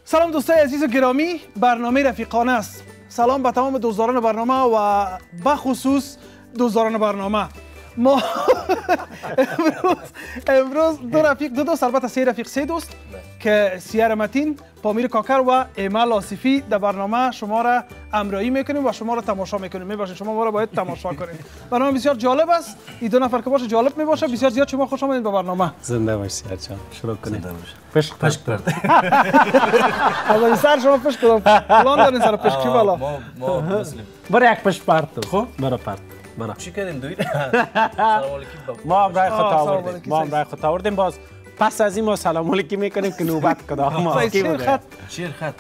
سلام دوستای عزیز و گرامی، برنامه رفیقانه است. سلام به تمام دوستداران برنامه و بخصوص دوستداران برنامه. ما امروز دو دوست، البته سه دوست که سیار متین، پامیر کاکر و ایمل آصفی در برنامه شما را همراهی میکنیم و شما را تماشا میکنیم. میباشید شما ما را باید تماشا کنید. برنامه بسیار جالب است. این دو نفر که باشه جالب میباشه. بسیار زیاد شما خوش آمدید به برنامه. زنده باشید سیار جان. شروع کنید. پشک کرد. از سر شما پشک کردم. فلان دارین سر پشک بالا. ما مسلم. برای یک پشک پرت. خب برای پرت. برا. چی کردیم دوید؟ سلام علیکم. ما هم رای خود آوردیم. باز پس از این ما سلام علیکم میکنیم که نوبت کدام ما. شیر خط.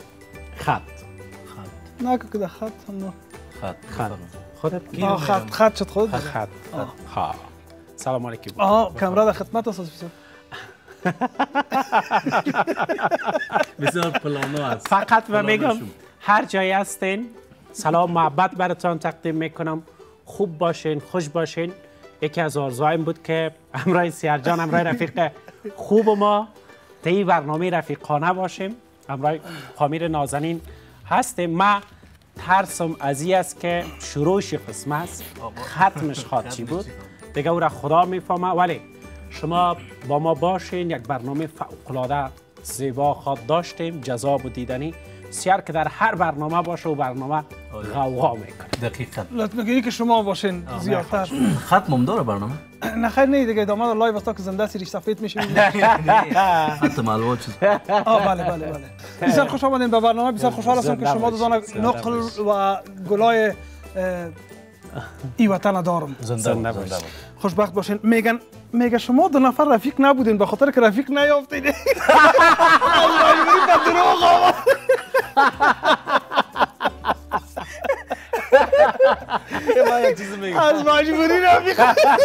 نه که کده خط هم خط. خودت کی؟ خط شد خودت. خط. ها. سلام علیکم. کامرا در خدمت است بسیار. بسیار پلانو است. فقط و میگم هر جایی هستین سلام محبت براتون تقدیم میکنم. خوب باشین، خوش باشین. یکی از آرزوهایم بود که همراه سیار جان، همراه رفیق خوب ما طی برنامه رفیقانه باشیم. همراه پامیر نازنین هستیم. ما ترسم از این است که شروعش قسم است، ختمش خواد چی بود دیگه او را خدا میفهمه. ولی شما با ما باشین. یک برنامه فوق‌العاده زیبا خواد داشتیم، جذاب و دیدنی. سیار که در هر برنامه باشه و برنامه غوغا میکنه. دقیقاً. لطفاً که شما باشین زیادتر. ختم داره برنامه؟ نه خیر نه دیگه، ادامه لایو است که زنده سیریش سفید میشه. حتی معلومات چیز. بله. بسیار خوش آمدین به برنامه. بسیار خوشحال هستم که شما دوستان نقل و گلای ای وطن دارم. زنده باشید. خوشبخت باشین. میگه شما دو نفر رفیق نبودین به خاطر که رفیق نیافتین. الله به دروغ آمد. من یک چیز میگم. از مجبوری رفیق.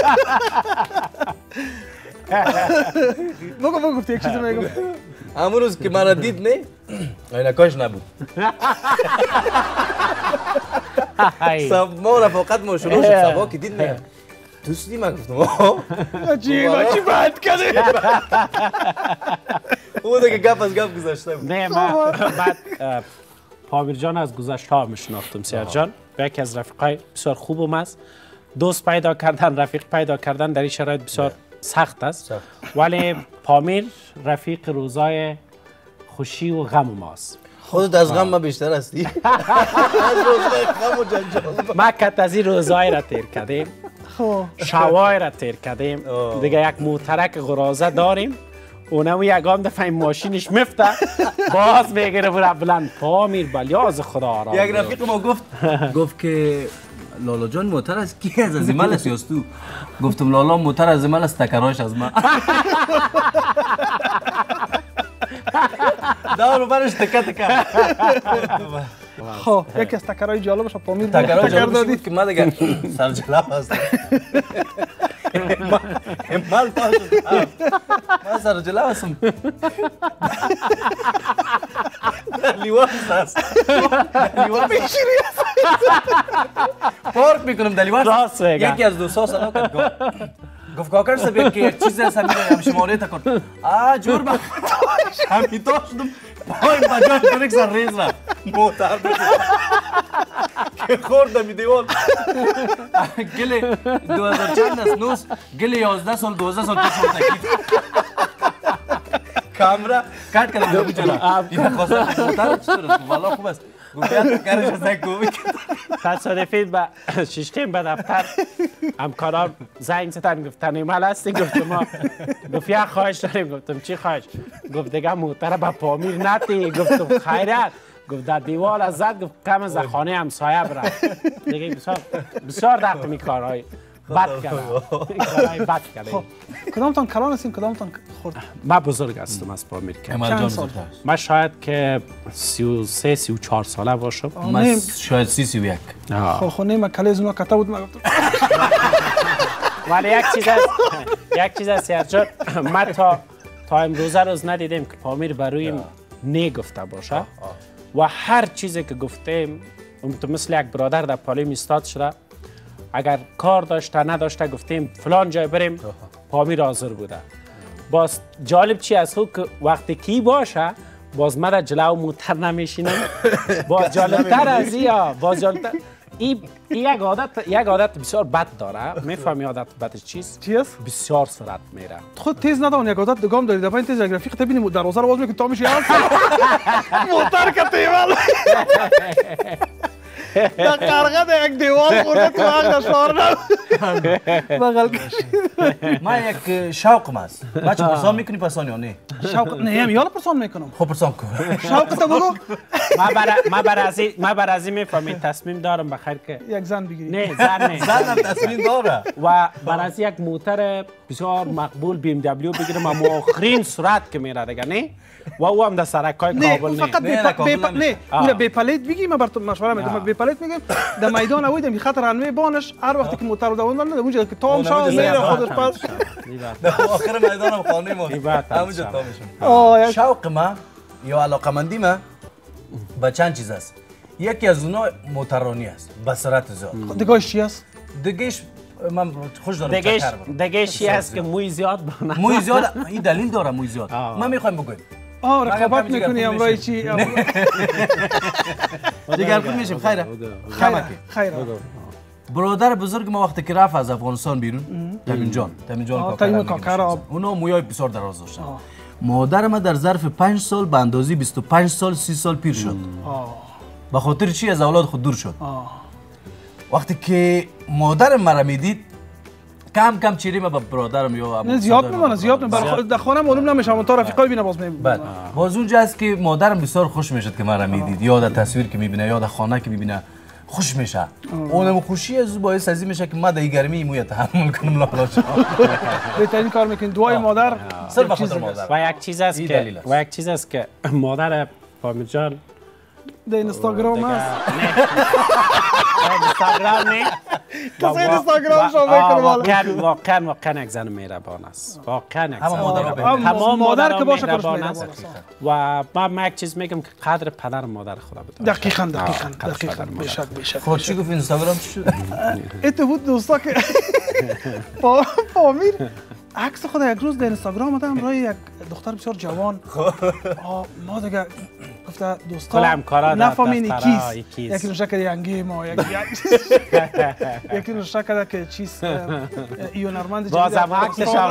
بگو یک چیز میگم. همون روز که من دید نه عینکاش نبود. ما رفاقت ما شروع شد. سبا که دید نه دوستی من گفتم چی بد کرده. اون دیگه گپ از گپ گذاشته بود. نه ما بعد پامیر جان از گذشته ها میشناختم. سیار جان یکی از رفیقای بسیار خوبم است. دوست پیدا کردن، رفیق پیدا کردن در این شرایط بسیار سخت است. ولی پامیر رفیق روزای خوشی و غم ماست. خودت از غم ما بیشتر هستی. از روزای غم و جنجال ما کت از این روزای را تیر کردیم. شوای را تیر کردیم. دیگه یک موترک غرازه داریم. اونم یکم دفعه ماشینش مفته باز میگیره برای بلند. پامیر بلیاز خدا آرام. یک رفیق ما گفت که لالا جان موتر از کی از ایمل است یا تو؟ گفتم لالا موتر از ایمل است، تکراش از من. دارو برش تکه. خب یکی از تکرای جالبش پامیر تکرای جالبش بود که من دیگه سرجلو هستم. ایمل من سرجلو هستم. در لیوان هست. لیوان بیشیری هست. پارک میکنم در لیوان. راست میگم. یکی از دوستا سلام کرد. گفت کاکر صاحب که یک چیز هست هم شماره تا کن. جور با همین تو شدم. پای بجاش کنک سر ریز رفت. موتر بود. که خوردم دیوان. گل 2000 چند است نوز. گل 11 سال 12 سال پیش تکید. کامرا کات کردم دو جلا. این خواست موتر چطور است؟ والا خوب است. گفتم کارش از نکومی. تصادفی به شیشتیم به دفتر همکاران زنگ زدن گفتن ایمال هستی؟ گفتم ما. گفت یک خواهش داریم. گفتم چی خواهش؟ گفت دیگه موتر به پامیر نتی. گفتم خیرت. گفت در دیوال از زد. گفت کم از خانه همسایه برم. دیگه بسیار دقت می کارهای بد کردم. کدامتان کلان هستین کدامتان خورد؟ من بزرگ هستم از پامیر که. چند سال؟ من شاید که 33 34 ساله باشم. من شاید 31. خب نیم کلیز اونا کتا بود. ولی یک چیز است سیار جان، من تا امروزه روز ندیدیم که پامیر برویم نگفته باشه و هر چیزی که گفتیم تو مثل یک برادر در پالیم ایستاد شده. اگر کار داشته نداشته گفتیم فلان جای بریم پامیر حاضر بوده. باز جالب چی است که وقتی کی باشه باز من جلو موتر نمیشینم. باز جالبتر از یا باز جالبتر این یک عادت بسیار بد داره. میفهمی عادت بدش چیست؟ چیست؟ بسیار سرعت میره. خود تیز ندارن یک عادت دگام داری دفعه تیز یک رفیق تبینی دروازه رو باز میکنی تا میشه موتر که تیوال در قرقه یک دیوال خورده تو عقل شعار بغل کشید. من یک شوقم است. بچه پرسان میکنی پسان یا نه؟ شوق نه هم یالا پرسان میکنم. خب پرسان کن. شوق تو بگو. ما برازی میفهمید تصمیم دارم بخیر که یک زن بگیری. نه زن نه. زنم تصمیم داره. و برازی یک موتر بسیار مقبول BMW بگیرم اما آخرین سرعت که میره دیگه نه. و او هم در سرکای کابل نه فقط نه اون به پلیت بگی من برات مشوره میدم به پلیت میگم در میدان اوید می خطر انمه بانش هر وقتی که موتر رو دووندن اونجا که تام شاو میره خودش پس در آخر میدانم خانه ما همونجا تام میشه. شوق ما یا علاقمندی ما به چند چیز است. یکی از اونها موترانی است به سرعت زیاد. دیگهش چی است؟ دیگهش من خوش دارم چکر برم. دیگهش چی است که موی زیاد بانه. موی زیاد این دلیل داره موی زیاد. من میخوایم بگویم رقابت میکنی امروز چی؟ دیگر پول میشیم خیره؟ خیره. برادر بزرگ ما وقتی که رفت از افغانستان بیرون تمیم جان کاکر اونا مویای بسیار دراز داشتن. مادر ما در ظرف 5 سال به اندازه 25 سال 30 سال پیر شد. به خاطر چی از اولاد خود دور شد. وقتی که مادر مرا میدید کم کم چیری ما با برادرم یا نه زیاد میمونه زیاد در خانه معلوم نمیشه اما تا رفیقای بینه باز میبینه. باز اونجا است که مادرم بسیار خوش میشد که مرا میدید یاد تصویر که میبینه یاد خانه که میبینه خوش میشه. اونم خوشی از باعث ازی میشه که ما در گرمی موی تحمل کنم لالاش. بهترین کار میکنین دعای مادر صرف به خاطر مادر. و یک چیز است که مادر فامیل جان در اینستاگرام هست. اینستاگرام نه. کسی اینستاگرام شو میکنه واقعا یک زن مهربان است. واقعا یک زن تمام مادر که باشه مهربان است. و من یک چیز میگم که قدر پدر مادر خدا بدونید. دقیقاً بیشک. خود چی گفت اینستاگرام چی شد؟ ات بود دوستا که فامیل عکس خود یک روز در اینستاگرام آمدم روی یک دختر بسیار جوان. ما دیگه گفته دوستا نفهمین کیست. یکی نوشته کرده ینگی ما یکی نوشته کرده که چیست ایونرمند بازم عکسش هم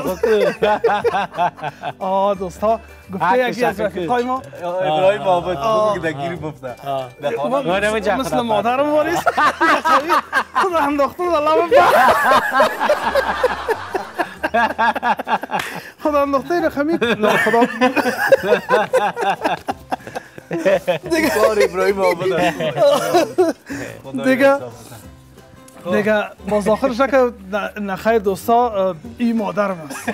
دوستا گفته یکی از رفیقای ما ابراهیم آباد خوبی که دگیری بفته مثل مادرم واریست خود انداختون الله خدا انداخته رقمی خدا کار ابراهیم آباد دیگه باز آخرش که نخیر دوستا این مادرم است.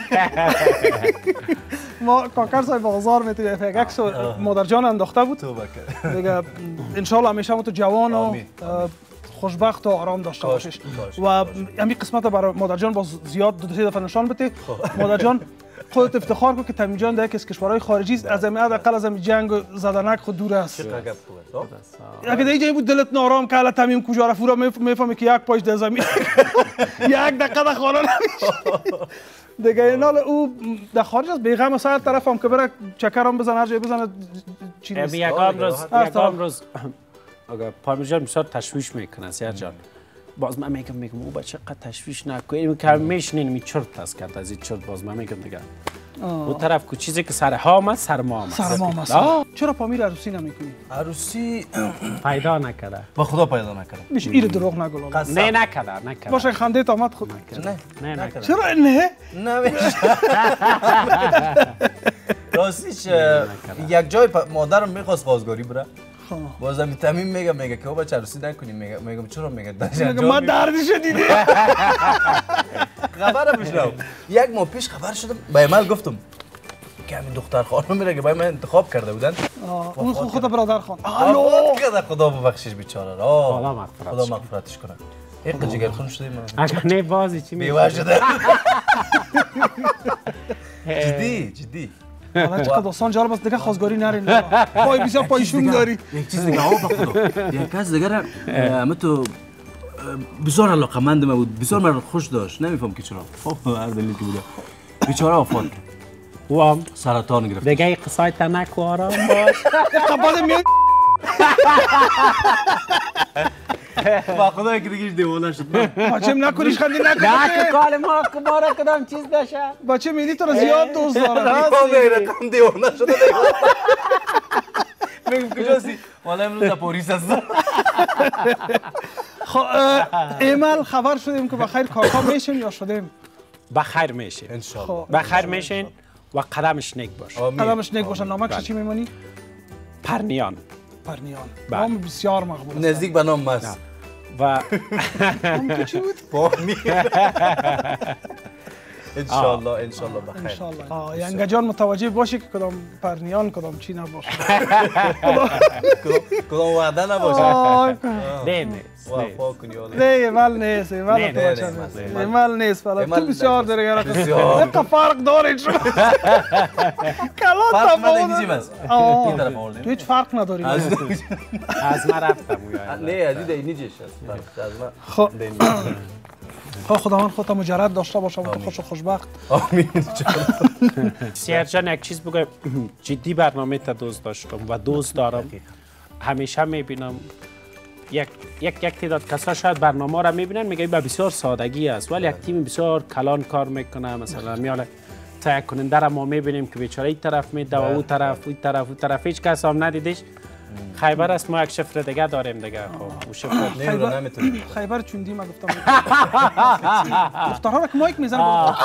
ما کاکر صاحب بازار میتونیم فکرش مادر جان انداخته بود. دیگه انشالله همیشه تو جوان و خوشبخت و آرام داشته باشیش و همین قسمت برای مادر جان باز زیاد دو سه دفعه نشان بده. مادر جان خودت افتخار کن که تمیم جان در یکی از کشورهای خارجی است از همین حداقل از همین جنگ و زدنک خود دور است. اگه در اینجا بود دلت نارام که حالا تمیم کجا رفت را میفهمی که یک پاش در زمین یک دقیقه در خانه نمیشه دیگه. این حال او در خارج است بیغم از هر طرف هم که بره چکرم بزن هر جای بزنه چی نیست. یکم روز پامیر جان بسیار تشویش میکنه سیار جان. باز من میگم او بچه قد تشویش نکنیم که میشنین می چرت است کرد از این چرت. باز من میگم دیگه اون طرف کو چیزی که سر ها آمد سر ما آمد. چرا پامیر عروسی نمیکنی؟ عروسی پیدا نکرده. با خدا پیدا نکرده. میش اینو دروغ نگو. نه نکرده. باشه خنده آمد خود. نه نکرده. چرا نه؟ راستیش یک جای مادرم میخواست خواستگاری بره. بازم تمیم میگه که او بچه عروسی نکنیم. میگم چرا؟ میگه ما دردشو دیدی. خبرم میشنم. یک ماه پیش خبر شدم به عمل گفتم که همین دختر خانم میره که باید من انتخاب کرده بودن. اون خود برادر خان خدا ببخشش بیچاره را خدا مغفرتش کنه. یک جگر خون شدیم. اگر نه بازی چی میشه؟ بیوار شده. جدی حالا چقدر داستان جالب است دیگه خواستگاری نرین. پای بسیار پایشون داری. یک چیز دیگه بخدا یک کس دیگه تو بسیار علاقمند من بود. بسیار من خوش داشت. نمیفهم که چرا. هر دلیلی که بوده. بیچاره وفات کرد. وام سرطان گرفت. دیگه این قصای تنک و آرام باش. قبال میاد با خدای که دیگه دیوانه شد. بچم نکنیش خندی نه که نکنی کال ما را کدام چیز داشته. بچه میدی تو رو زیاد دوست دارم با غیرتم دیوانه شده. میگم کجاسی؟ والا امروز در پاریس هستم. خب ایمال خبر شدیم که بخیر کاکا میشیم یا شدیم؟ بخیر میشین. انشالله. بخیر میشین و قدمش نیک باش. قدمش نیک باشه. نامکش چی میمونی؟ پرنیان. پرنیان. بله. نام بسیار مقبول است. نزدیک به نام مست. و نام تو چی بود؟ بامی. انشالله انشالله بخیر. انشالله. ینگه جان متوجه باشی که کدام پرنیان کدام چی نباشه. کدام وعده نباشه. نه نیست. وفا کنی والا. نه ایمال نیست. ایمال تو بچه نیست. ایمال نیست. تو بسیار داره بسیار فرق داره شما. کلات فرق تفاوت نداری چی بس؟ این طرف آوردیم. تو هیچ فرق نداری. از من رفتم. نه عزیز اینی جیش هست. از من. خب خداوند خودت مجرد داشته باشه و تو خوش و خوشبخت. آمین. سیار جان یک چیز بگم، جدی برنامه تا دوست داشتم و دوست دارم. همیشه میبینم یک تعداد کسا شاید برنامه را میبینن میگه با بسیار سادگی است، ولی یک تیم بسیار کلان کار میکنه. مثلا میاله تهیه کننده را ما میبینیم که بیچاره این طرف میده و اون طرف هیچ کس هم ندیدش. خیبر است، ما یک شفر دیگه داریم دیگه. خب اون شفر خیبر چوندی ما گفتم. دخترها که مایک میزنن.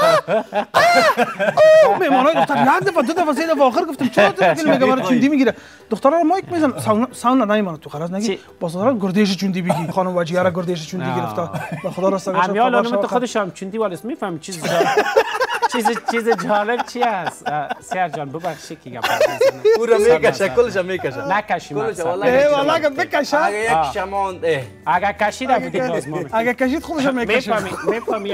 میمونای دختر یک دفعه دو دفعه سه دفعه آخر گفتم چرا تو میگه برای چوندی میگیره. دخترها مایک میزنن. ساوند ندایمان تو خلاص نگی. با صدا گردش چوندی بگی. خانم واجیه را گردش چوندی گرفته. به خدا راست گفتم. امیال اون تو خودش هم چوندی والیس میفهم چیز جالب چی است. سیار جان ببخشید که گپ میزنم. او را میکشه کلش میکشه. نکشیم. والله که بکشه. اگه یک شماند اگر کشید بودید لازم. اگه کشید خودش میکشه. میفهمی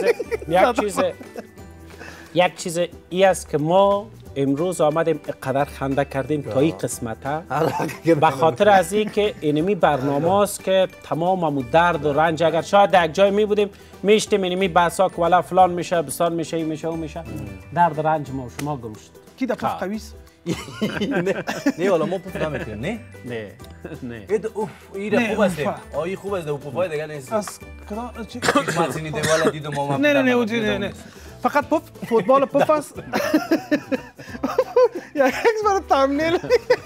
یک چیز ای است که ما امروز آمدیم قدر خنده کردیم تا این قسمت ها به خاطر از این که اینمی برنامه است که تمام درد و رنج اگر شاید یک جای می بودیم میشتیم اینمی بحثا که والا فلان میشه بسان میشه این میشه اون میشه درد رنج ما و شما گم شد. کی در پف قویس؟ نه والا ما پف نمیکنیم. نه اوف این خوب است. این خوب است. پفای دیگه نیست. از کدام چی؟ ماشینی دیوالا دیدم ما. نه فقط پف فوتبال پف است. یک بار تامنیل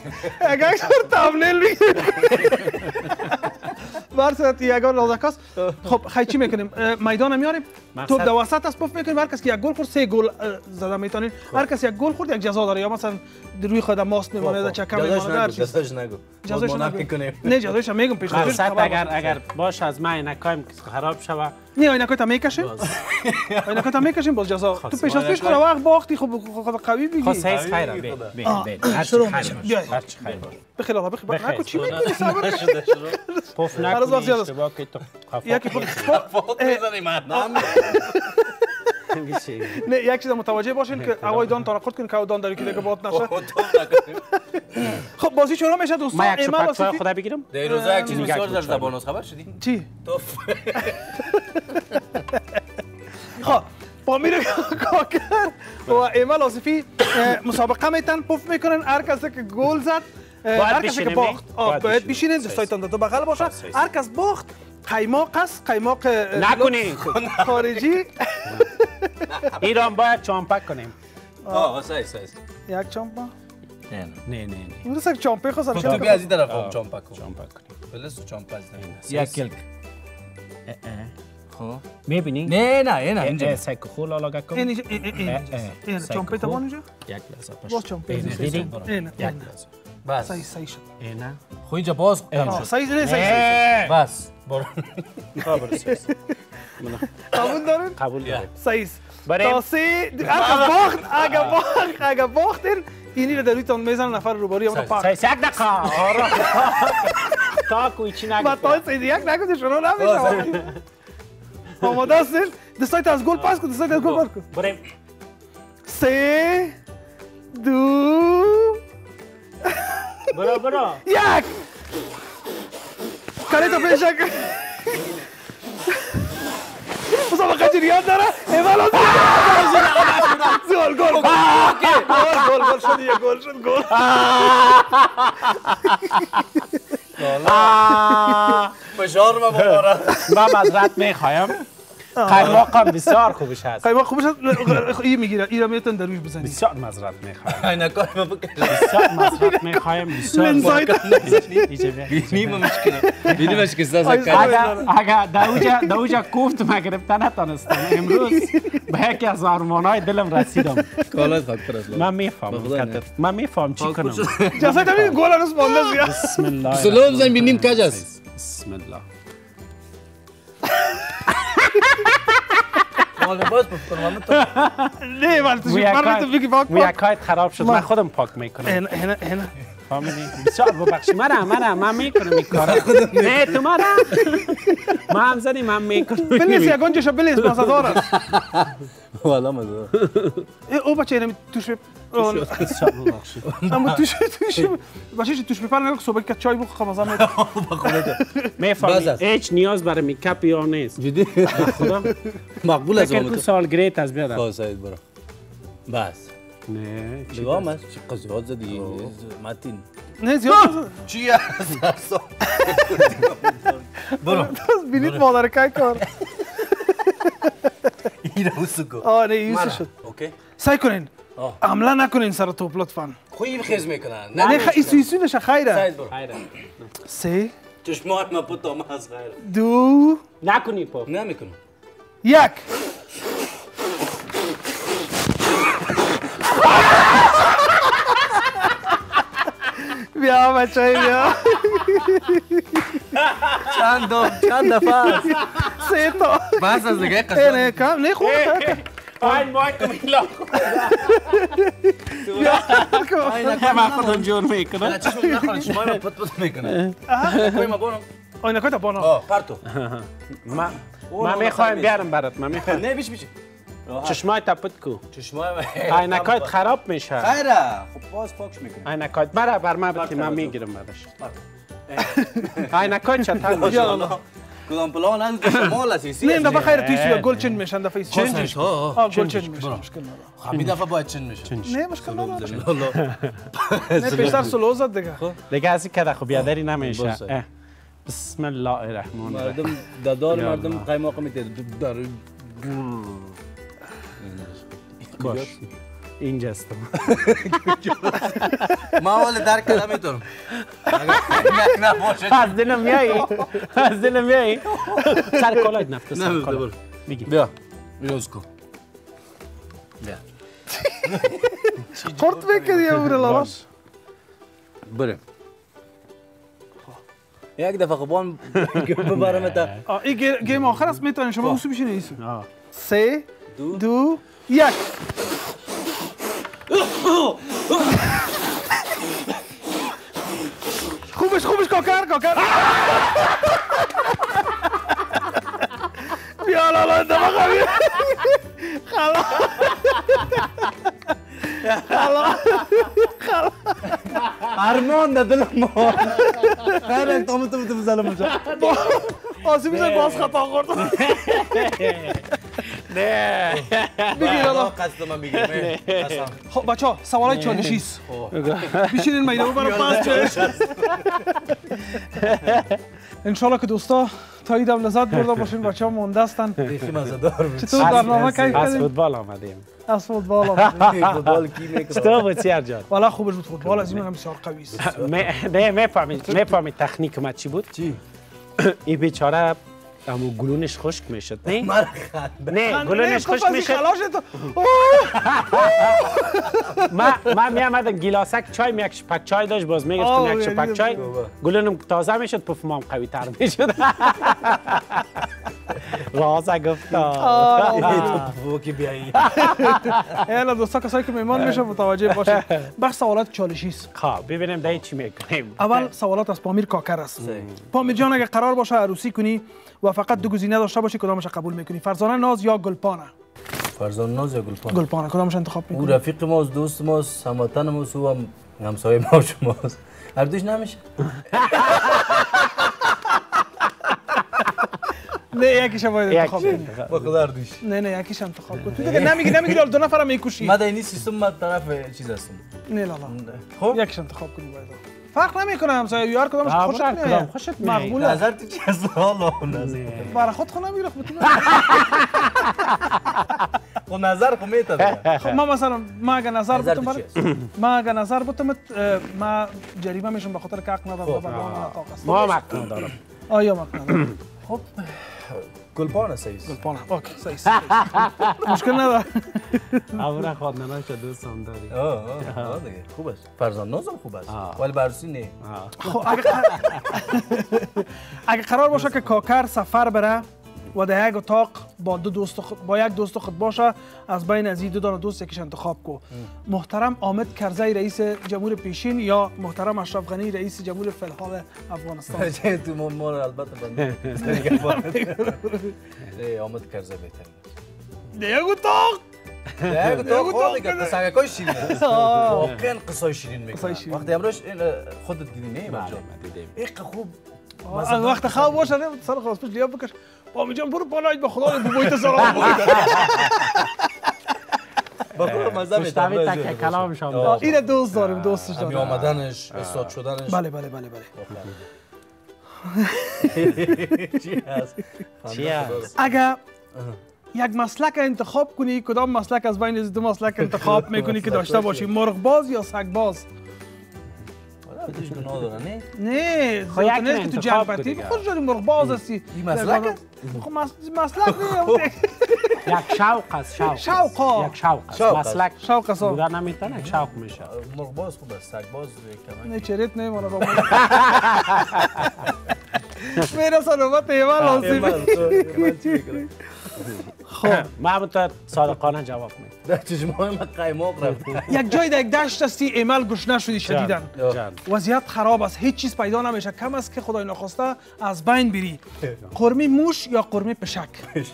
برسد یک گل لازکاست. خب خیلی چی میکنیم؟ میدان میاریم توپ در وسط است پف میکنیم. هر کس که یک گل خورد 3 گل زده میتونین. هر کس یک گل خورد یک جزا داره، یا مثلا روی خود ماست میمونه چکم میمونه در چیز. جزاش نگو. نه جزاش میگم پیش خودش. اگر باش از ما اینکایم خراب شوه. نه اینکای تا میکشیم. اینکای تا میکشیم باز جزا. تو پیش از پیش خود وقت باختی خب خود قوی بگی. خب سایز خیره بین. شروع میشه. بخیر الله بخیر. نکو چی میگی صبر نشده. پف نکنی اشتباه که تو یکی خفاق میزنی مردم. نه یک چیز متوجه باشین که هوای دان تا رکورد کنین که دان داری که دیگه باد نشه. خب بازی شروع میشه دوستان. ما یک سوپر خدا بگیرم. در روزا یک چیز بسیار در زبان است خبر شدی؟ چی؟ توف. خب پامیر کاکر و ایمال آصفی مسابقه میتن پف میکنن. هر کسی که گل زد هر کسی که باخت باید بشینید دوستایتان دو بغل باشه. هر کس باخت قیماق است. قیماق نکنی خارجی. ایران باید چامپک کنیم. سایز یک چامپا؟ نه اون دست یک چامپه خواست تو بیا از این طرف هم چامپک کن. چامپک کنیم. بلس و چامپک یک کلک. خب میبینی؟ نه اینجا سایک خول آلاگه کن. این چامپه تمام اینجا؟ یک لحظه پشت. باز چامپه. دیدی؟ این یک لحظه. بس صحیح شد. اینا خو اینجا باز صحیح نه بس برو. قبول دارین؟ قبول داریم. صحیح. تا 3 اگه باختین اینی رو در رویتان میزنن نفر روباری اون پاک. یک دقیقه آرام. تا کوی چی نگفت. ما تا یک نگفت شروع نمیشه. آماده هستین؟ دستایت از گل پاس کن. دستایت از گل پاس کن. بریم. 3 2 برو. یک کاری تو پیش کن. مسابقه جریان داره ایمال گل گل گل شد یه گل شد گل فشار ما بخوره. من معذرت میخوایم. قایماقم بسیار خوبش هست. قایماق خوبش هست. این میگیره این رو میتون در روش بزنی. بسیار معذرت میخوایم. عینکای ما بکش. بسیار معذرت میخوایم. بسیار لنزاید بینیم مشکل. بینیم مشکل سازه اگر دوجا کوفت ما گرفتن نتونستم امروز به یکی از آرمانهای دلم رسیدم. کالات فکر است. من میفهم چی کنم. جسای تامین گل هنوز مانده زیاد. بسم الله. سلام بزنیم بینیم کج است. بسم الله. مال باز بکنم تو. نه ولی تو شما تو بگی پاک پاک. کایت خراب شد من خودم پاک میکنم. هنا فهمیدی؟ بسیار ببخشید من میکنم این کارا. نه تو من هم زدی من میکنم. بلیس یا گنجشو بلیس مازدار است. والا مزه. او بچه اینم توش اما توش باشیش توش بپر نگاه صبح که چای بخور خمازم میفهمی هیچ نیاز برای میکاپ یا نیست جدی خدا مقبول است فکر سال گریت از بیادم خواهد سعید برو بس نه دوام است چی قضیات زدی متین نه زیاد چی است برو بینید مادر کای کار این روسکو نه یوسف شد اوکی سعی کنین عمله نکنین سر توپ لطفا خویی خیز میکنن نه ایسو نشه خیره سعید برو سه چشمات ما پتو ما از خیره دو نکنی پا نمیکنم یک بیا بچه بیا چند دفعه سه تا بس از دیگه قصد نه کم نه خوب آی مایکم ایلا من خودم جور میکنم چشم نخورن شما ما پت پت میکنن کوی ما بونم آینه کتا بانا پرتو من میخوایم بیارم برات من میخوایم نه بیش چشمای تپت کو چشمای عینکات خراب میشه خیره خب باز پاکش میکنم عینکات بر من بده من میگیرم بعدش عینکات چطور میشه کدام پلان از شمال هستی نه دفعه خیر تویش بیا گل چند میشن دفعه چند میشه گل چند میشن مشکل نداره همین دفعه باید چند میشه نه مشکل نداره نه پیشتر سلو زد دیگه از این که خب بیادری نمیشه بسم الله الرحمن الرحیم مردم دادار مردم قایماق میده در باش اینجاستم ما ولی درک کردم میتونم نه باشه از دلم میایی سر کلاه نفت سر کلاه میگی بیا بیاز کن بیا خورد بکنی یا بره لاش بریم یک دفعه خوبان ببرم تا این گیم آخر است میتونین شما اوسو بشین ایسو سه دو یک خوبش کاکر بیا لالا دماغ بیا خلا ارمان ندلم ما خیلی تو بزنم اونجا آسی بیزن باز خطا خورد نه بگیر لالا قصد من بگیرم خب بچه ها سوالای چالشیست بیشینین میدونو برای پاس چالش انشالله که دوستا تا ایدم لذت برده باشین بچه ها مونده هستن چطور برنامه کیف از کردیم؟ فوتبال آمدیم از فوتبال آمدیم فوتبال کی میکنه چطور بود سیار جان؟ والا خوبش بود فوتبال از این هم بسیار قوی است نه میفهمید تکنیک ما چی بود؟ چی؟ این بیچاره اما گلونش خشک میشد نه؟ نه گلونش خشک میشد من میامدم گلاسک چای میکش پک چای داشت باز میگفتم یک پک چای گلونم تازه میشد پفمام قوی تر میشد رازه گفتا فوکی بیایی ایلا دوستا کسایی که میمان میشه متوجه باشه بخش سوالات چالشی است خب ببینیم دایی چی میکنیم اول سوالات از پامیر کاکر است پامیر جان اگه قرار باشه عروسی کنی و فقط دو گزینه داشته باشی کدامش قبول میکنی فرزانه ناز یا گلپانه فرزانه ناز یا گلپانه گلپانه کدامش انتخاب میکنی او رفیق ماست دوست ماست هموطن ماست او هم همسایه ما شماست هر دوش نمیشه نه یکیش باید انتخاب کنی. با خدا دوش. نه یکیش انتخاب کن. تو دیگه نمیگی دو نفر میکشی. ما در این سیستم ما طرف چیز هستم. نه لالا. خب یکیش انتخاب کنی باید. فرق نمیکنه همسایه یار کدامش خوشت میاد. مقبوله. نظر تو چی هست حالا نظر. برای خود خونه میره خب. خب نظر خب میتونه. خب ما مثلا ما اگه نظر بودم ما جریمه میشم به خاطر که حق ندارم. ما حق ندارم. آیا حق ندارم. خب گلپانه سیز. گلپانه. اوکی سیز. مشکل نداره. اول خود نناش دوستم داری. آه دیگه خوب است. فرزند نازم خوب است. ولی بررسی نه. خب اگه قرار باشه که کاکر سفر بره و در یک اتاق با یک دوست خود باشه، از بین از این دو دوست یکیش انتخاب کو. محترم حامد کرزی رئیس جمهور پیشین یا محترم اشرف غنی رئیس جمهور فعال افغانستان؟ چه تو ما البته بنده. حامد کرزی بهتره. در یک اتاق اتاق دیگه قصه‌های شیرین است. واقعا قصه شیرین میگه. وقتی امروز خودت دیدی نه بچا؟ دیدیم. یک خوب وقت خواب باشه سر خلاص پیش لیاب بکش. بامی جان برو پانایت به خدا بویت سلام بویت. بخور مزه میتونه. مشتبه تک کلام شام. این دوست داریم دوستش داریم. آمدنش استاد شدنش. بله. چی هست؟ اگه یک مسلک انتخاب کنی کدام مسلک از بین دو مسلک انتخاب میکنی که داشته باشی؟ مرغ باز یا سگ باز؟ توش گناه داره نه؟ نه ضرورت نیست که تو جنگ بتی خود جاری مرغ باز هستی. این مسلک است؟ خب مسلک نه. یک شوق است شوق. یک شوق است. مسلک شوق است. بودن نمیتونه یک شوق میشه. مرغ باز خوب است. سگ باز کمک. نه چریت نه مالا با میرا سلامت ایوان لازم. خب محمود صادقانه جواب میدم. در چشمای من قیماق رفت. یک جای در یک دشت هستی ایمل گشنه شدی شدیدن. وضعیت خراب است، هیچ چیز پیدا نمیشه، کم است که خدای نخواسته از بین بری. قرمه موش یا قرمه پشک؟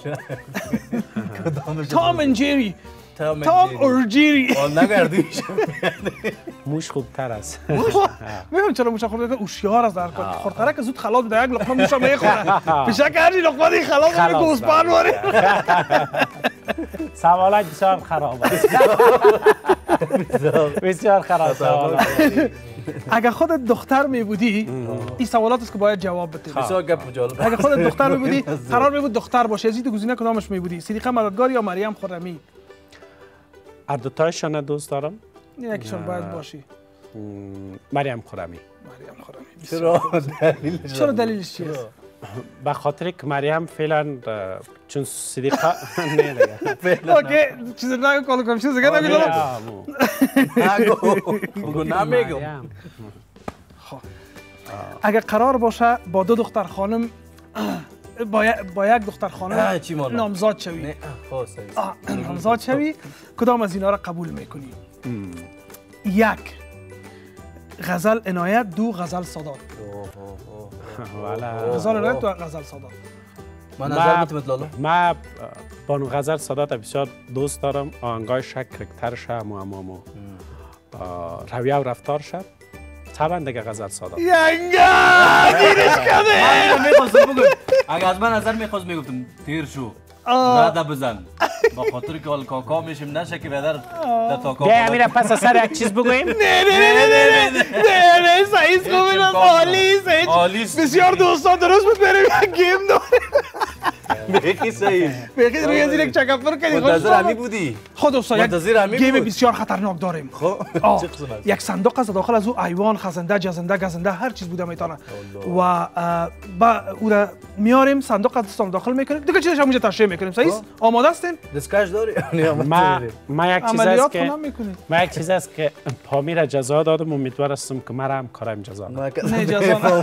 تام اند جری. تام اور جری. نگردیش. موش خوبتر است. میگم چرا موش خورده هوشیار است در کار. خورتره که زود خلاص در یک لقمه موش میخوره. پشک هر لقمه دی خلاص میکنه گوسپان واره. سوالات بسیار خراب است. بسیار خراب سوالات. اگه خودت دختر می بودی این سوالات است که باید جواب بدی. بسیار گپ جالب. اگه خودت دختر می بودی قرار می بود دختر باشی، از این دو گزینه کدامش می بودی؟ صدیقه مددگار یا مریم خرمی؟ هر دو تایشان دوست دارم. یکیشون باید باشی. مریم خرمی. چرا دلیلش چیه؟ به خاطر که مریم فعلا چون صدیقه نه دیگه. اوکی چیز نگو کال کنم چیز دیگه نگو. نگو نمیگم. اگه قرار باشه با دو دختر خانم با یک دختر خانم نامزاد شوی، نامزاد شوی کدام از اینا را قبول میکنی؟ یک غزل عنایت، دو غزل سادات. غزل عنایت و غزل سادات. من نظر میتونم لالا. من بانو غزل سادات بسیار دوست دارم. آهنگایش کرکترش امو رویه و رفتارش طبعا دیگه غزل سادات. ینگا دیرش کده. من میخواستم بگم اگه از من نظر میخواست میگفتم تیر شو رده بزن با خاطر که حال کاکا میشیم نشه که بدر در تاکا ده امیره پس از سر یک چیز بگویم؟ نه سعیز خوبین از آلیس بسیار دوستان درست بود بریم یک گیم داریم. بخی سعیز بخی روی از یک چکفر کنی منتظر همی بودی؟ خود دوستان یک گیم بسیار خطرناک داریم. یک صندوق است داخل از او حیوان خزنده جزنده گزنده هر چیز بوده میتونه و او را میاریم صندوق از داخل میکنیم دیگه چیزش همونجا تشریح میکنیم. سعیز آماده هستین؟ دستکش داری؟ ما یک چیز است که پامی را جزا دادم امیدوار هستم که مرا هم کارم جزا داد. نه جزا نه.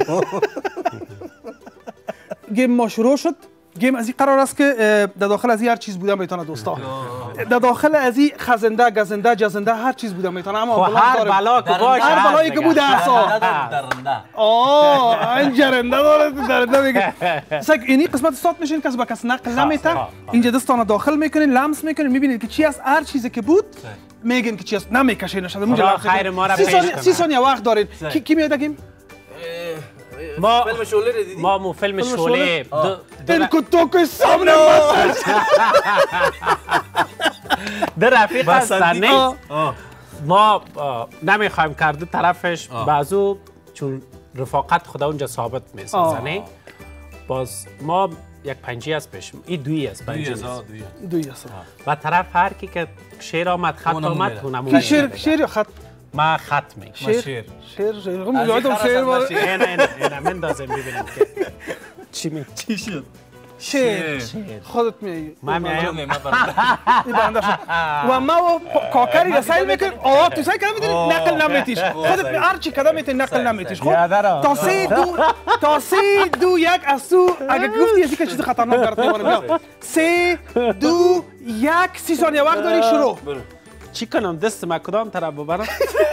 گیم ما شروع شد. گیم از این قرار است که در داخل از این هر چیز بوده میتونه دوستا. در داخل از این خزنده گزنده جزنده هر چیز بوده میتونه اما هر بلا که باشه هر بلایی که بوده اصلا این جرنده داره درنده میگه سگ اینی قسمت استاد میشین کس با کس نقل نمیته اینجا دستانو داخل میکنین لمس میکنین میبینید که چی است هر چیزی که بود میگن که چی است نمیکشینش. خدا خیر ما را پیش کنه. 30 ثانیه وقت دارین. کی میاد گیم؟ فیلم شعله رو دیدی؟ ما مو فیلم شعله این کتو که سامنه در رفیق هستن ما نمیخوایم کرده طرفش بعضو چون رفاقت خدا اونجا ثابت میسازنه باز ما یک پنجی است پیش این دوی است دوی است و طرف هر کی که شیر آمد خط آمد اونم شیر یا خط ما خط می شیر یادم شیر نه من دازم ببینم که چی می چی شد؟ شیر خودت میایی من میایم این بنده شد و ما و کاکری را سعی میکنیم تو سعی کردم میدونی نقل نمیتیش خودت هر چی کدام میتونی نقل نمیتیش خب تا 3 2 1 از تو اگه گفتی یکی که چیز خطرناک برات میباره بیا 3 2 1 30 ثانیه وقت داری شروع چی کنم دست ما کدام طرف ببرم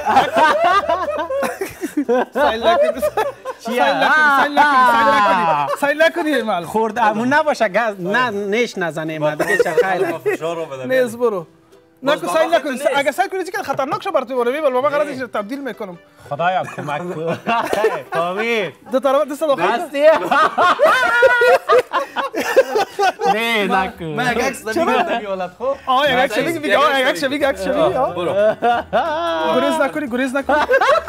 سایل نکنی مال خورد امون نباشه گاز نه نیش نزنه ما دیگه چه خیلی نیز برو نکو سایل نکنی اگه سایل کنی که خطرناک شه برات میباره ببین بابا قرارش تبدیل میکنم خدایا کمک کن فهمید دو طرف دست داخل هستی نه نکن من یک عکس دادم حالت خو یک عکس بگی یک عکس بگی برو گریز نکنی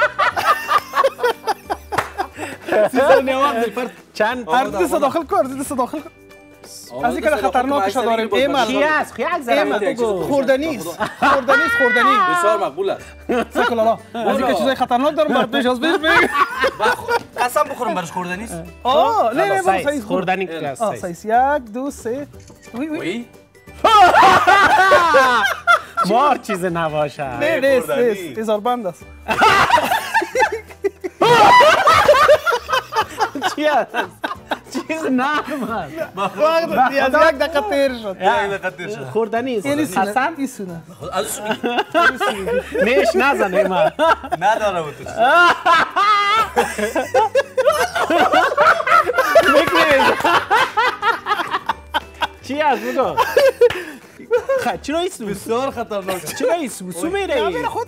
سیزن وقت چند دست داخل کن دست داخل از این که خطرناکش داریم ایمال چی است خیلی زرم خوردنی بسیار مقبول است سکل الله از این که چیزای خطرناک دارم برات پیش از قسم بخورم برش خوردنی است نه سایز خوردنی است سایز 1 2 3 وی مار چیز نباشه نه تیزار بند است چی است چیز نرم است وقت از یک دقیقه تیر شد خوردنی است حسن این سونه ازش نیش نزنه ما نداره بود چی است بگو چرا این بسیار خطرناک چرا این سوسو میره خود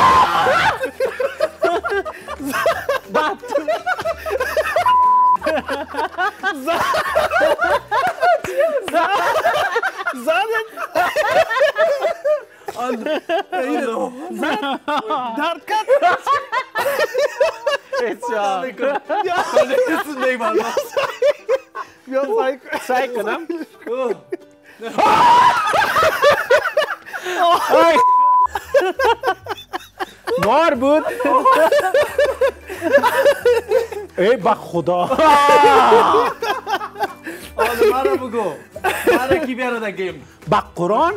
بعد درد کرد بیا سعی کنم مار بود ای با خدا مرا بگو مرا کی بیاره در گیم با قرآن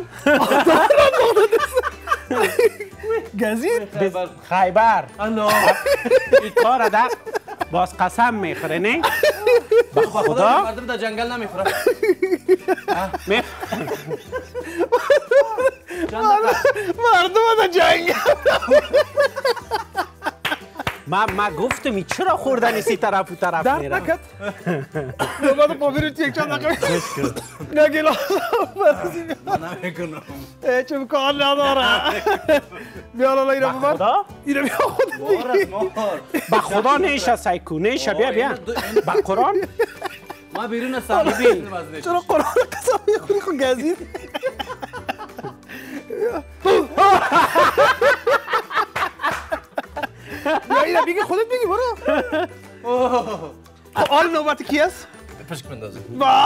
گزید خیبر این کار در باز قسم میخوره نه با خدا مردم در جنگل نمیخوره مردم در جنگل ما گفتم این چرا خوردنی سی طرف و طرف درد میره نکد دوباره پاویرو یک چند دقیقه نگیلا نمیکنم چه کار نداره بیا لالا اینو ببر خدا اینو بیا خودت بگیر با خدا نیشه سایکو نیشه بیا با قرآن ما بیرون از صاحبی چرا قرآن قسم میخوری خود گزید یا اینو بگی خودت بگی برو آل نوبت کی است؟ پشک بندازه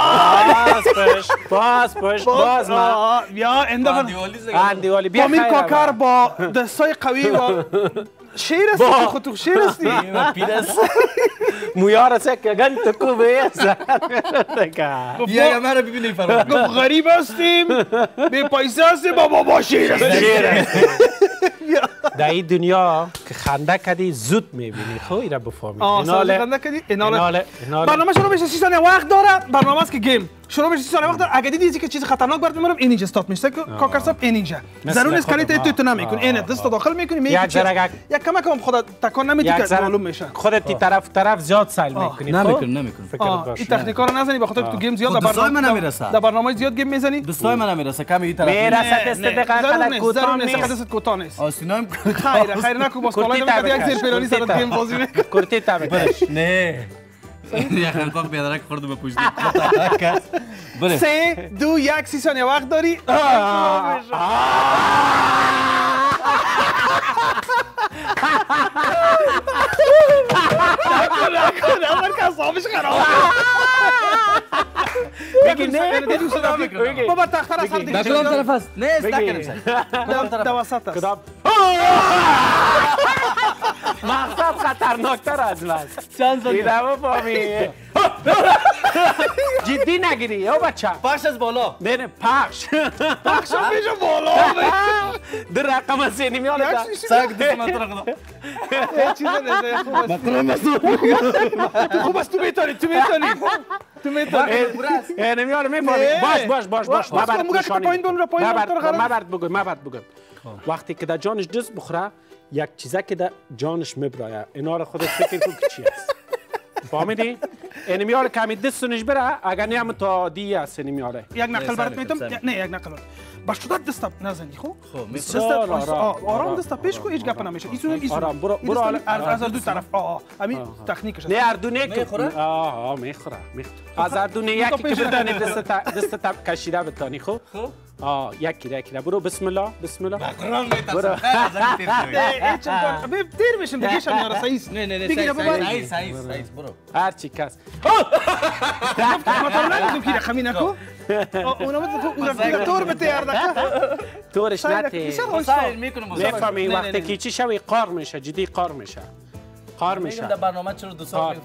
باز ما بیا اندفن اندیوالی بیا پامیر کاکر با دستای قوی و شیر هستی که خود تو شیر هستی مویار سکه گن تکو بیسه بیا مرا ببینی فرمان گفت غریب هستیم بی پیسه هستیم با شیر هستیم در این دنیا که خنده کردی زود میبینی خب ایره بفهمی خنده کردی برنامه شروع بشه 30 ثانیه وقت داره برنامه است که گیم شروع بشه 30 ثانیه وقت داره اگه دیدی که چیز خطرناک برات میبرم این اینجا استارت میشه کاکر صاحب این اینجا ضرور نیست کلیت تو نمیکنی این دست داخل میکنی میگی یک کمک هم خدا تکان نمیدی که معلوم میشه خودت طرف زیاد سال میکنی نمیکنم این تکنیکا رو نزنی بخاطر تو گیم زیاد دستای من نمیرسه در برنامه زیاد گیم میزنی دستای من نمیرسه کمی این طرف میرسه دست دقیقه کوتاه نیست دست کوتاه نیست آسینایم خیر نکو باز کالای یک زیر پیرانی سر گیم بازی میکنه کرتی تابه نه یک خنقاق بیادرک خورده به پشت بله 3 2 1 30 ثانیه وقت داری نکن که اصابش خرابه بگی نه بابا تختر از هر دیگه در کدام طرف است؟ نیست نکنیم سعی کدام طرف در وسط است کدام مقصد خطرناکتر از من چند ثانیه دیدم فامی جدی نگیری او بچه پخش از بالا نه نه پخش پخشم میشه بالا در رقم سینی میانه سگ دست من تو را خدا چیز نیست خوب است تو میتونی نمیاره میفهمی باش مبرد بگویم وقتی که در جانش دست بخوره یک چیزه که در جانش میبرایه اینا رو خودت فکر کن که چی است فهمیدی؟ اینی میاره کمی دستونش بره اگر نیم تا دیگه است اینی میاره یک نقل برات میتونم نه یک نقل با شدت دست نزنی خب بسیار آرام دست پیش کو هیچ گپ نمیشه ایشون آرام برو از دو طرف همین تکنیکش نه اردونه میخوره میخوره از اردونه یکی که بدانی دست کشیده بتانی خب یکی برو بسم الله قرآن برو تیر میشم دیگه شما رساییست نه سعید برو هر چی کس مثلا نمیدونم که رقمی نکو اونا تور به تیار دکه تورش نتی سعید میکنم میفهمی وقتی که چی شوی قار میشه جدی قار میشه میگم در برنامه چرا 2 سال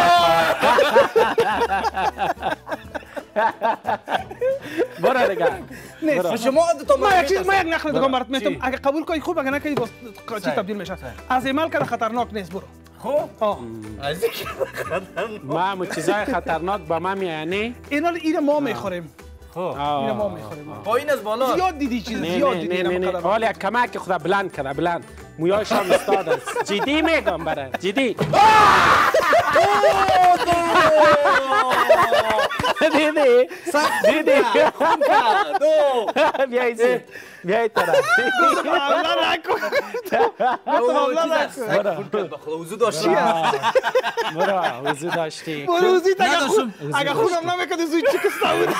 برو دیگه نیست شما دو ما یک نقل دیگه برات میتونم اگه قبول کنی خوب اگه نکنی چی تبدیل میشه از عمل که خطرناک نیست برو خوب ما همون چیزای خطرناک با ما میانی اینا ما میخوریم اینا ما میخوریم پایین از بالا زیاد دیدی چیز زیاد دیدی نه حالا یک کمک خدا بلند کرده بلند مویایش هم استاد است جدی میگم برای جدی دیدی بیایی طرف حمله نکن وضو داشتی برو وضو داشتی برو وضو اگه خودم نمیکنی زوی چکستا بود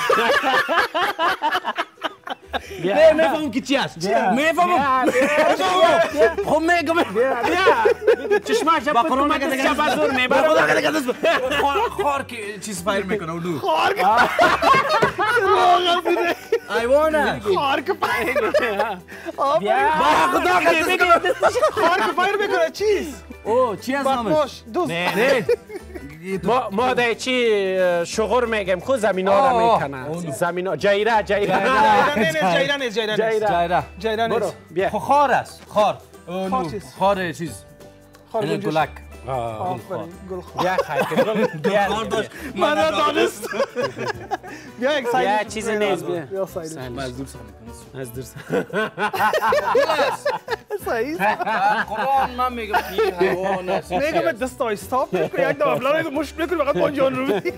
نه میفهمم که چی است میفهمم خب میگم چشماش با قرآن که دیگه بازور میبره خدا که دیگه دست خار که چیز فایر میکنه اونو خار که ایوانه خار که فایر خدا که دیگه خار که فایر میکنه چیز او چی از نامش نه ما در چی شغور میگم خود زمین ها را میکنن زمین ها جایره برو بیا خار است خار چیز گلک بیا خیلی خار داشت من دانست بیا چیزی نیست بیا مزدور صحیح قرآن من میگم این حیوان است میگم دست استاپ میکنی یک دو بلاره مشت میکنی فقط با جان رو بدی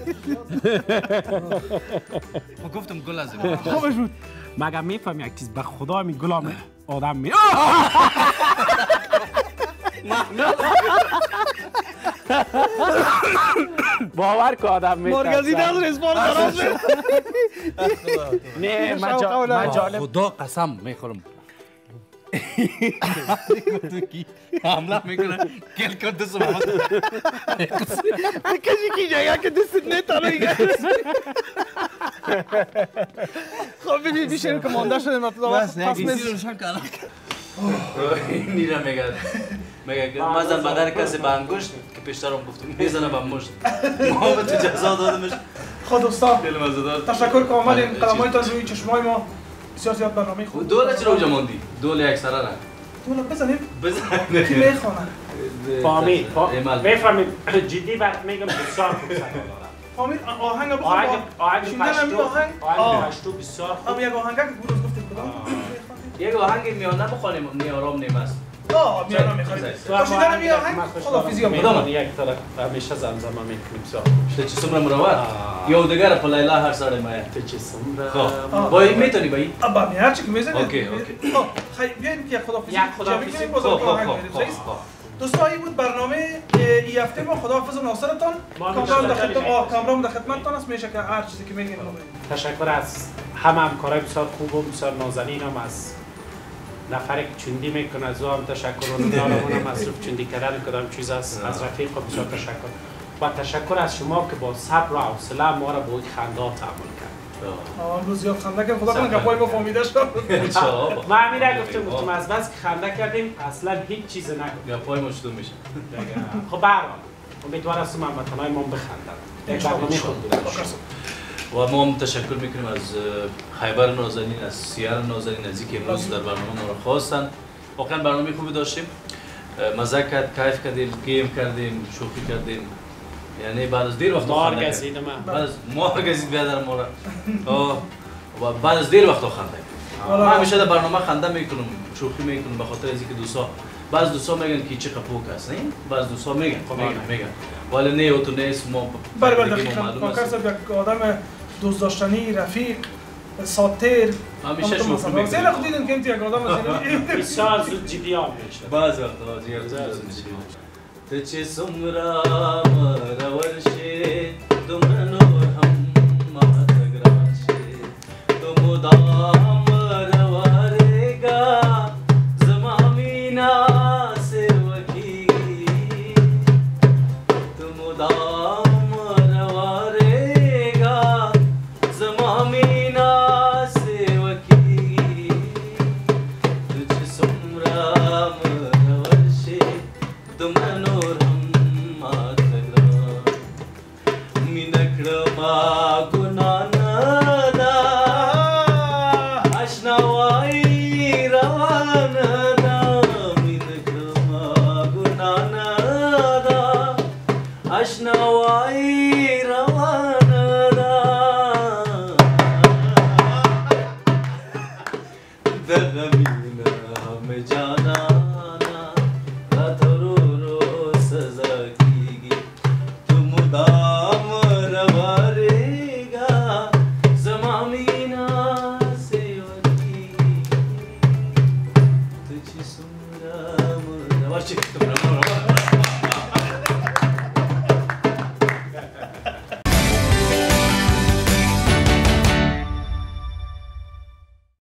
گفتم گل از خوبش بود مگه میفهم یک چیز به خدا می گلام آدم می باور که آدم می مرگزی نداره اسپار خراب شد نه من جالب خدا قسم میخورم حمله میکنه کل کن دست محمد کسی کی جایی که دستت نیتانه خب ببین بیشتر که مانده شده پس روشن کنم نیره میگه مزن بدن کسی به انگشت که پیشترم گفتم میزنه به مشت ما به تو جزا دادمش خب دوستان خیلی مزه‌دار تشکر که آمدین قدم‌هایتان روی چشمای ما بسیار زیاد برنامه خوب دوله چرا اونجا موندی؟ دوله یک سره نه دوله بزنیم بزنیم کی میخوانه فامید میفهمید جدی برات میگم بسیار خوب فامید آهنگ بخون آهنگ آهنگ پشتو بسیار خوب یک آهنگ که بودوز گفتیم کدام یک آهنگ میانه بخوانیم نیارام نیم است میانه میخوانیم باشیدن می آهنگ خداحافظی میدونم یک طرف همیشه زمزمه میکنیم سا چه سمره مروت یودگر پلیلا هر ساله مایا چه سمره با این میتونی با این ابا می هر چی که میزنی اوکی خیلی بیاین که خداحافظی یک خداحافظی بزرگ آهنگ دوستان این بود برنامه این هفته ما. خداحافظ و ناصرتان. کامرام در خدمتتان است. میشه که هر چیزی که میگین تشکر از همه همکارای بسیار خوب و بسیار نازنینم، از نفری که چندی میکنه از او هم تشکر و ندارمونم مصروف چندی کردن کدام چیز است. از رفیق بسیار تشکر و تشکر از شما که با صبر و حوصله ما را با این خندات تعامل کرد. امروز زیاد خنده کردیم. خدا کنه که پای ما فهمیده شد. ما همین گفتم از بس که خنده کردیم اصلا هیچ چیز نگفتیم. یا پای ما شروع میشه. خب به هر حال امیدوار هستم هموطنای ما بخندن. یک برنامه خود بوده. و ما هم تشکر میکنیم از خیبر نازنین، از سیار نازنین از اینکه امروز در برنامه ما را خواستن. واقعا برنامه خوبی داشتیم. مزه کرد، کیف کردیم، گیم کردیم، شوخی کردیم. یعنی بعد از دیر وقت مار گزید من. بعد از مار گزید بیادر ما را. و بعد از دیر وقت خنده. من همیشه در برنامه خنده میکنم، شوخی میکنم به خاطر اینکه دوستا بعض دوستا میگن که چه قپوک است، نه؟ بعض دوستا میگن ولی نه او تو نیست ما. بله دقیقاً. کاکر صاحب یک آدم دوست داشتنی، رفیق، ساتیر. همیشه شوخی میکنم. زیرا خود دیدن که یک آدم است. بسیار زود جدیان میشه. بعض وقتا جیگر زود میشه. ته چې څومره مرور شي دومره نور هم ماته ګران شي تو مدام روارېږه زما مینا سیوه کېږي تو مدام روارېږه زما مینا سیوه کېږي ته چې څومره مرور شي دومره نور گناه ندا اشنوایی روان دا مین کرما گناه ندا اشنوایی روان